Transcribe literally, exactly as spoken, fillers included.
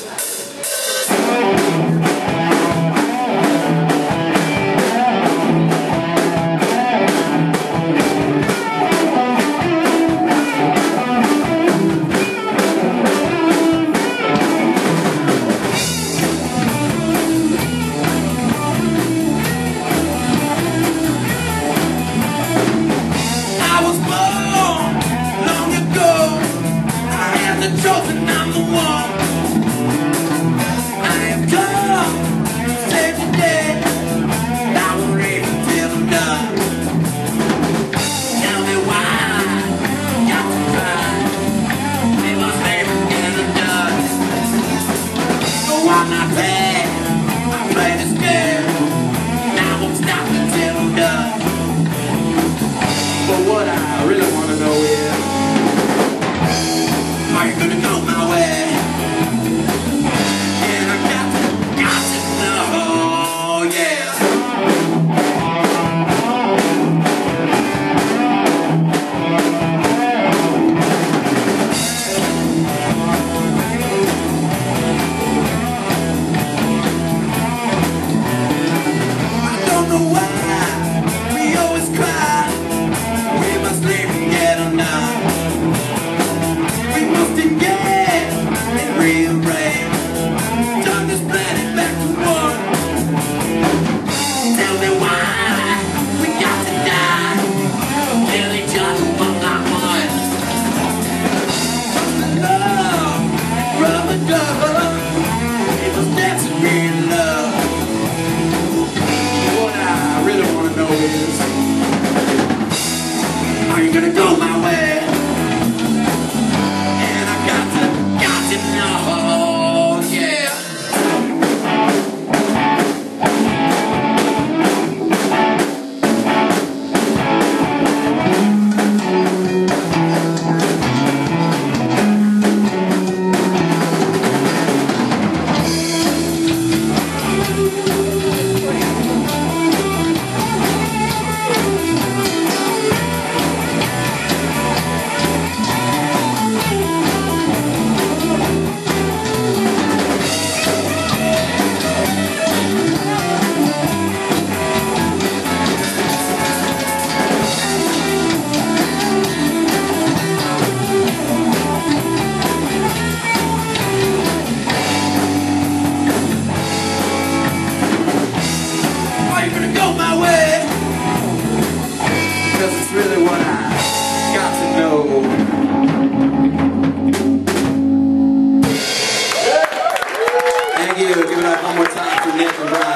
Chosen, I'm the one. I have come to save the day. I will read until I'm done. Tell me why I got to try. They must never get it done. No, I'm not bad. I play this game. I won't stop until I'm done. But what I really want to know is, are you gonna go my way? And I got to, got to know, yeah. I don't know why we always cry. We must leave and get enough. We must engage and rearrange, turn this planet back to one. Tell me why we got to die, kill each other one by one. Love, rubber dub, it was meant to be love. What I really want to know is, are you gonna go my way? It's really what I got to know. Thank you. Give it up one more time for Nick and Brian.